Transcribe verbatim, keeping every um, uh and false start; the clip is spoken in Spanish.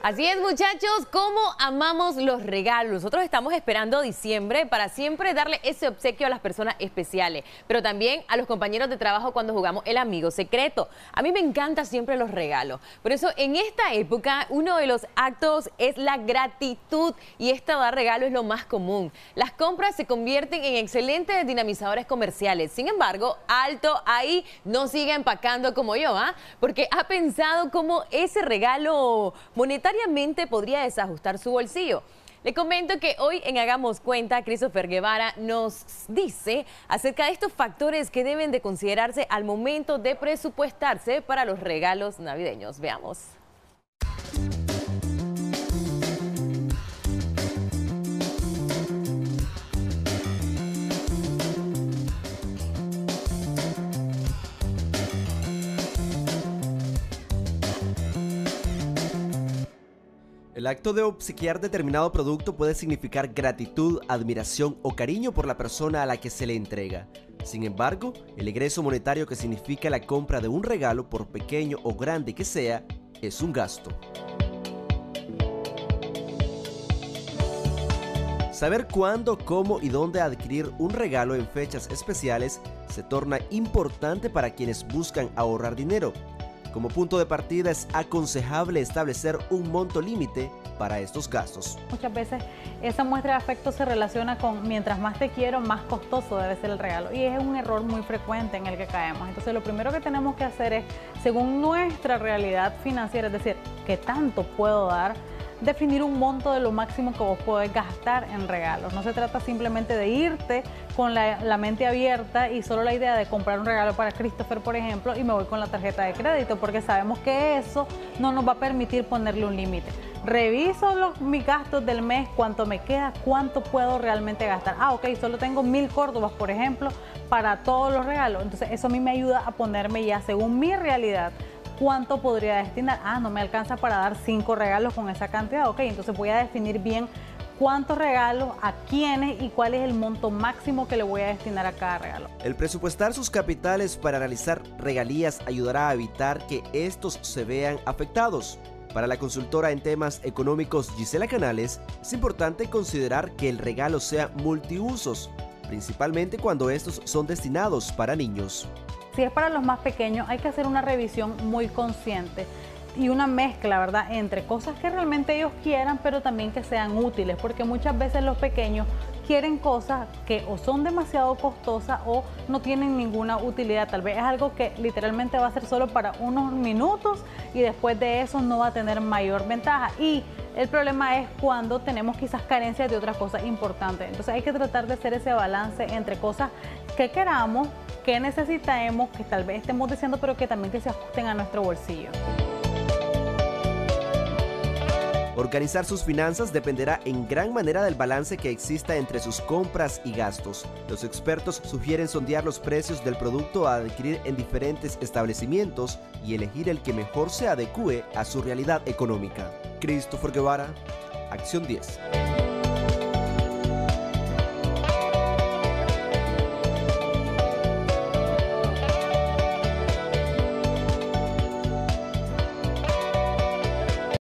Así es, muchachos, cómo amamos los regalos. Nosotros estamos esperando diciembre para siempre darle ese obsequio a las personas especiales, pero también a los compañeros de trabajo cuando jugamos el amigo secreto. A mí me encantan siempre los regalos. Por eso, en esta época, uno de los actos es la gratitud y esta dar regalo es lo más común. Las compras se convierten en excelentes dinamizadores comerciales. Sin embargo, alto ahí, no siga empacando como yo, ¿ah? Porque ha pensado cómo ese regalo monetario podría desajustar su bolsillo. Le comento que hoy en Hagamos Cuenta, Christopher Guevara nos dice acerca de estos factores que deben de considerarse al momento de presupuestarse para los regalos navideños. Veamos. El acto de obsequiar determinado producto puede significar gratitud, admiración o cariño por la persona a la que se le entrega. Sin embargo, el egreso monetario que significa la compra de un regalo, por pequeño o grande que sea, es un gasto. Saber cuándo, cómo y dónde adquirir un regalo en fechas especiales se torna importante para quienes buscan ahorrar dinero. Como punto de partida es aconsejable establecer un monto límite para estos gastos. Muchas veces esa muestra de afecto se relaciona con mientras más te quiero, más costoso debe ser el regalo. Y es un error muy frecuente en el que caemos. Entonces lo primero que tenemos que hacer es, según nuestra realidad financiera, es decir, qué tanto puedo dar, definir un monto de lo máximo que vos podés gastar en regalos. No se trata simplemente de irte con la, la mente abierta y solo la idea de comprar un regalo para Christopher, por ejemplo, y me voy con la tarjeta de crédito, porque sabemos que eso no nos va a permitir ponerle un límite. Reviso los, mis gastos del mes, cuánto me queda, cuánto puedo realmente gastar. Ah, ok, solo tengo mil córdobas, por ejemplo, para todos los regalos. Entonces eso a mí me ayuda a ponerme ya, según mi realidad, cuánto podría destinar. Ah, no me alcanza para dar cinco regalos con esa cantidad. Ok, entonces voy a definir bien cuántos regalos, a quiénes y cuál es el monto máximo que le voy a destinar a cada regalo. El presupuestar sus capitales para realizar regalías ayudará a evitar que estos se vean afectados. Para la consultora en temas económicos Gisela Canales, es importante considerar que el regalo sea multiusos, principalmente cuando estos son destinados para niños. Si es para los más pequeños, hay que hacer una revisión muy consciente y una mezcla, ¿verdad?, entre cosas que realmente ellos quieran, pero también que sean útiles, porque muchas veces los pequeños quieren cosas que o son demasiado costosas o no tienen ninguna utilidad. Tal vez es algo que literalmente va a ser solo para unos minutos y después de eso no va a tener mayor ventaja. Y el problema es cuando tenemos quizás carencias de otras cosas importantes. Entonces hay que tratar de hacer ese balance entre cosas que queramos, que necesitemos, que tal vez estemos diciendo, pero que también que se ajusten a nuestro bolsillo. Organizar sus finanzas dependerá en gran manera del balance que exista entre sus compras y gastos. Los expertos sugieren sondear los precios del producto a adquirir en diferentes establecimientos y elegir el que mejor se adecúe a su realidad económica. Christopher Guevara, Acción diez.